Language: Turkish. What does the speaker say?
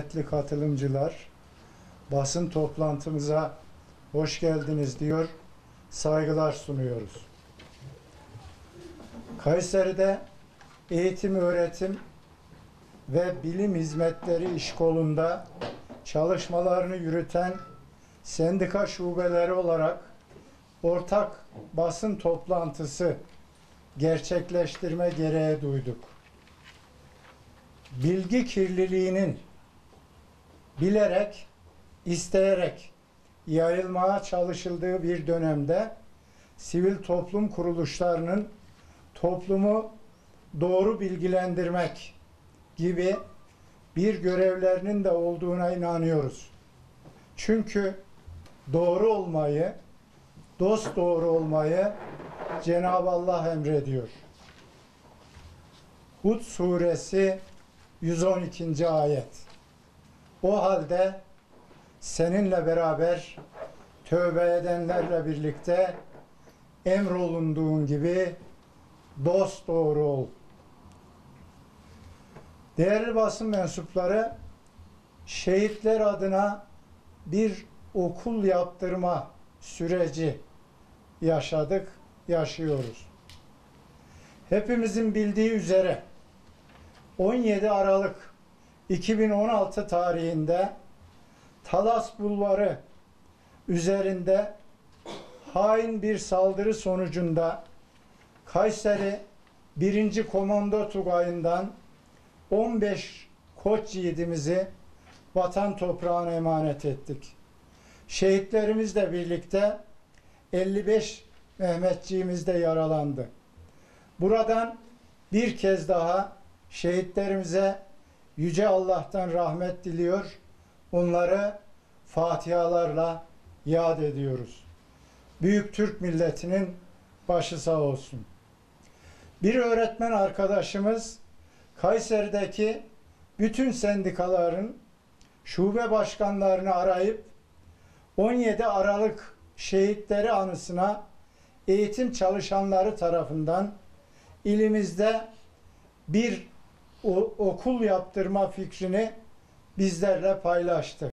kıymetli katılımcılar, basın toplantımıza hoş geldiniz diyor, saygılar sunuyoruz. Kayseri'de eğitim, öğretim ve bilim hizmetleri iş kolunda çalışmalarını yürüten sendika şubeleri olarak ortak basın toplantısı gerçekleştirme gereği duyduk. Bilgi kirliliğinin bilerek, isteyerek yayılmaya çalışıldığı bir dönemde sivil toplum kuruluşlarının toplumu doğru bilgilendirmek gibi bir görevlerinin de olduğuna inanıyoruz. Çünkü doğru olmayı, dosdoğru olmayı Cenab-ı Allah emrediyor. Hud suresi 112. ayet. O halde seninle beraber tövbe edenlerle birlikte emrolunduğun gibi dosdoğru ol. Değerli basın mensupları, şehitler adına bir okul yaptırma süreci yaşadık, yaşıyoruz. Hepimizin bildiği üzere 17 Aralık 2016 tarihinde Talas Bulvarı üzerinde hain bir saldırı sonucunda Kayseri 1. Komando Tugayı'ndan 15 koç yiğidimizi vatan toprağına emanet ettik. Şehitlerimizle birlikte 55 Mehmetçiğimiz de yaralandı. Buradan bir kez daha şehitlerimize Yüce Allah'tan rahmet diliyor, onları fatihalarla yad ediyoruz. Büyük Türk milletinin başı sağ olsun. Bir öğretmen arkadaşımız Kayseri'deki bütün sendikaların şube başkanlarını arayıp 17 Aralık şehitleri anısına eğitim çalışanları tarafından ilimizde bir okul yaptırma fikrini bizlerle paylaştı.